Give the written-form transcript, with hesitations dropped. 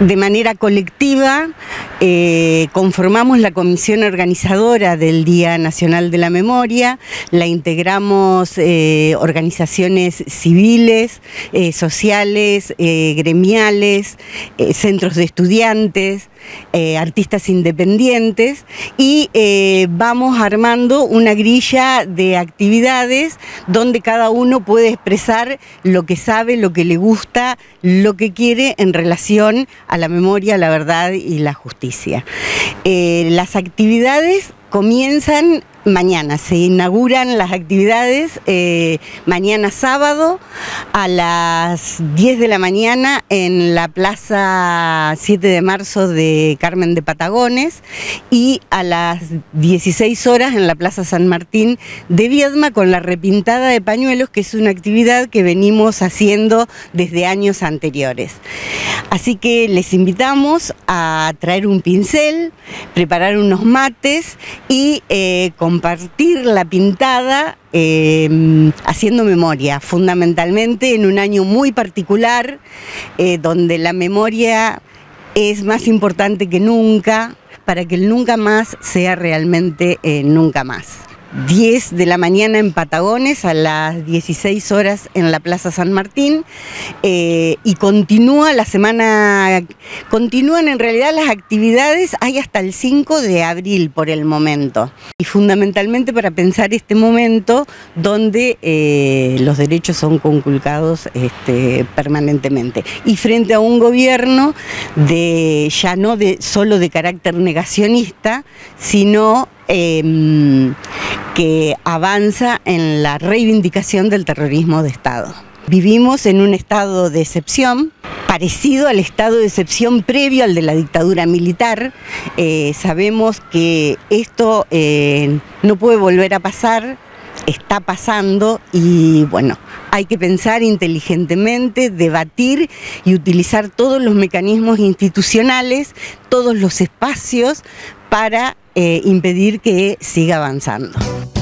De manera colectiva conformamos la comisión organizadora del Día Nacional de la Memoria, la integramos organizaciones civiles, sociales, gremiales, centros de estudiantes, artistas independientes y vamos armando una grilla de actividades donde cada uno puede expresar lo que sabe, lo que le gusta, lo que quiere en relación a la memoria, la verdad y la justicia. Las actividades comienzan mañana, se inauguran las actividades mañana sábado a las 10 de la mañana en la Plaza 7 de Marzo de Carmen de Patagones y a las 16 horas en la Plaza San Martín de Viedma con la repintada de pañuelos, que es una actividad que venimos haciendo desde años anteriores. Así que les invitamos a traer un pincel, preparar unos mates y compartir la pintada haciendo memoria, fundamentalmente en un año muy particular, donde la memoria es más importante que nunca, para que el nunca más sea realmente nunca más. 10 de la mañana en Patagones, a las 16 horas en la Plaza San Martín, y continúa la semana, continúan en realidad las actividades, hay hasta el 5 de abril por el momento, y fundamentalmente para pensar este momento donde los derechos son conculcados permanentemente, y frente a un gobierno ya no solo de carácter negacionista, sino que avanza en la reivindicación del terrorismo de Estado. Vivimos en un estado de excepción, parecido al estado de excepción previo al de la dictadura militar. Sabemos que esto no puede volver a pasar, está pasando y bueno, hay que pensar inteligentemente, debatir y utilizar todos los mecanismos institucionales, todos los espacios para impedir que siga avanzando.